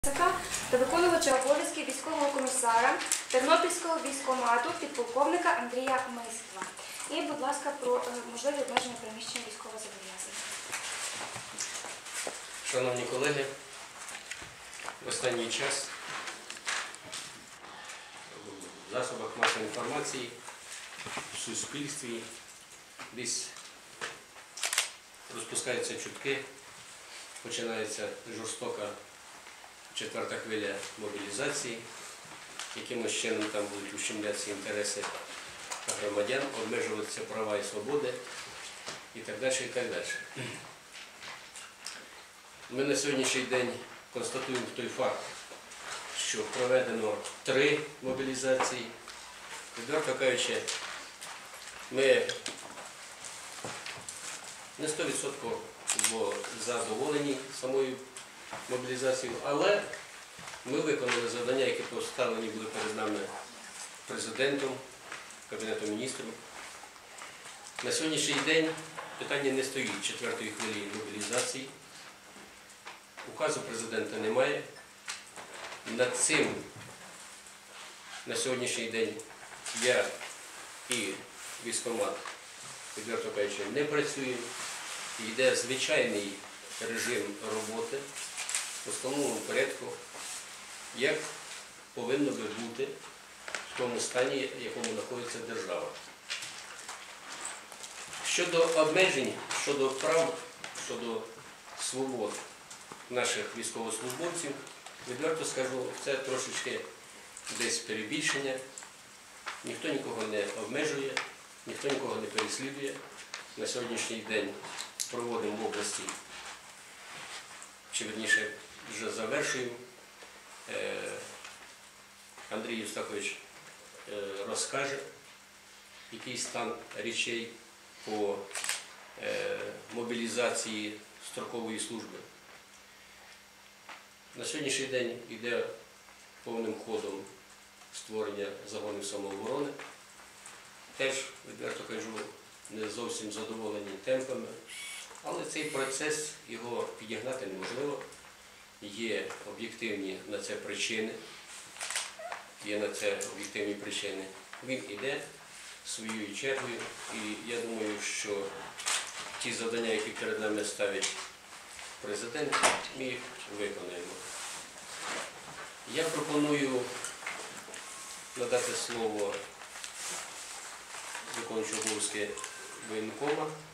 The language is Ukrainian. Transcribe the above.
та виконувача обов'язків військового комісара Тернопільського військкомату підполковника Андрія Мисла. І, будь ласка, про можливі обмеження переміщення військовозобов'язаних. Шановні колеги, в останній час в засобах масової інформації, в суспільстві десь розпускаються чутки, починається жорстока четверта хвиля мобілізації, якимось чином там будуть ущемлятися інтереси громадян, обмежуватися права і свободи і так далі, і так далі. Ми на сьогоднішній день констатуємо той факт, що проведено 3 мобілізації. Відверто кажучи, ми не 100% задоволені самою мобілізацією, але ми виконали завдання, які поставлені були перед нами президентом, Кабінетом міністрів. На сьогоднішній день питання не стоїть 4-ї хвилі мобілізації. Указу президента немає. Над цим на сьогоднішній день я і військкомат, відверто кажучи, не працюємо. Йде звичайний режим роботи в основному порядку, як повинно би бути в тому стані, в якому знаходиться держава. Щодо обмежень, щодо прав, щодо свобод наших військовослужбовців, відверто скажу, це трошечки десь перебільшення. Ніхто нікого не обмежує, ніхто нікого не переслідує. На сьогоднішній день проводимо в області, чи верніше вже завершуємо. Андрій Євстахович розкаже, який стан речей по мобілізації строкової служби. На сьогоднішній день йде повним ходом створення загонів самооборони. Теж, відверто кажу, не зовсім задоволені темпами, але цей процес, його підігнати неможливо. Є об'єктивні на це причини. Він іде своєю чергою, і я думаю, що ті завдання, які перед нами ставить президент, ми їх виконаємо. Я пропоную надати слово виконуючому обов'язки воєнкома